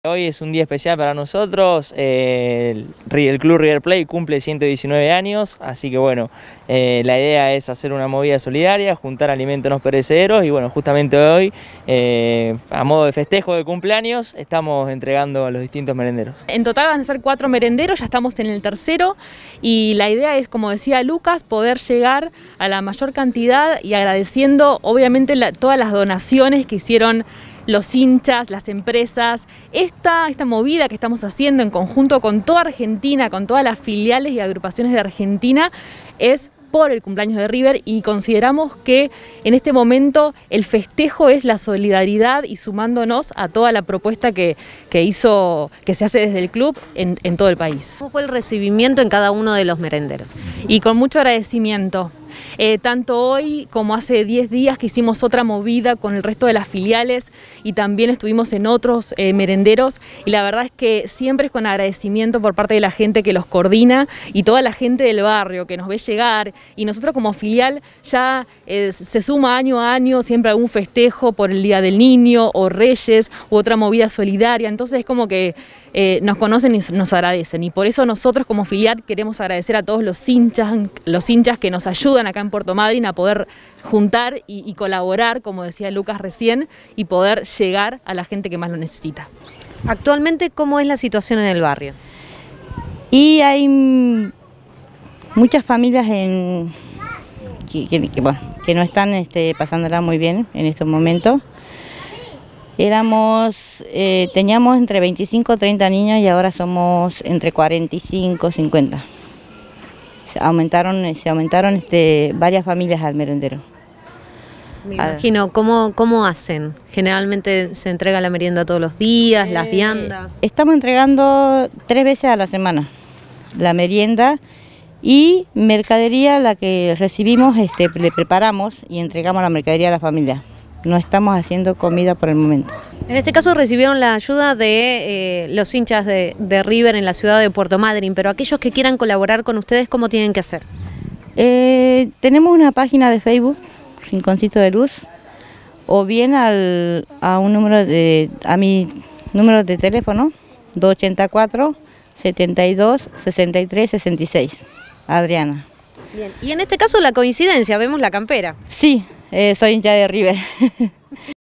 Hoy es un día especial para nosotros, el Club River Plate cumple 119 años, así que bueno, la idea es hacer una movida solidaria, juntar alimentos no perecederos y bueno, justamente hoy, a modo de festejo de cumpleaños, estamos entregando a los distintos merenderos. En total van a ser 4 merenderos, ya estamos en el tercero y la idea es, como decía Lucas, poder llegar a la mayor cantidad y agradeciendo obviamente todas las donaciones que hicieron los hinchas, las empresas, esta movida que estamos haciendo en conjunto con toda Argentina, con todas las filiales y agrupaciones de Argentina, es por el cumpleaños de River y consideramos que en este momento el festejo es la solidaridad y sumándonos a toda la propuesta que se hace desde el club en todo el país. ¿Cómo fue el recibimiento en cada uno de los merenderos? Y con mucho agradecimiento. Tanto hoy como hace 10 días que hicimos otra movida con el resto de las filiales y también estuvimos en otros merenderos y la verdad es que siempre es con agradecimiento por parte de la gente que los coordina y toda la gente del barrio que nos ve llegar y nosotros como filial ya se suma año a año siempre algún festejo por el Día del Niño o Reyes u otra movida solidaria, entonces es como que nos conocen y nos agradecen y por eso nosotros como filial queremos agradecer a todos los hinchas que nos ayudan acá en Puerto Madryn a poder juntar y colaborar, como decía Lucas recién, y poder llegar a la gente que más lo necesita. Actualmente, ¿cómo es la situación en el barrio? Y hay muchas familias que no están pasándola muy bien en estos momentos. Teníamos entre 25 o 30 niños y ahora somos entre 45 50. Se aumentaron varias familias al merendero. Me imagino, ¿cómo hacen? Generalmente se entrega la merienda todos los días, las viandas. Estamos entregando 3 veces a la semana la merienda y mercadería, la que recibimos, le preparamos y entregamos la mercadería a la familia. No estamos haciendo comida por el momento. En este caso recibieron la ayuda de los hinchas de River en la ciudad de Puerto Madryn, pero aquellos que quieran colaborar con ustedes, ¿cómo tienen que hacer? Tenemos una página de Facebook, Rinconcito de Luz, o bien a mi número de teléfono, 284 72 63 66, Adriana. Bien. Y en este caso la coincidencia, vemos la campera. Sí, soy hincha de River.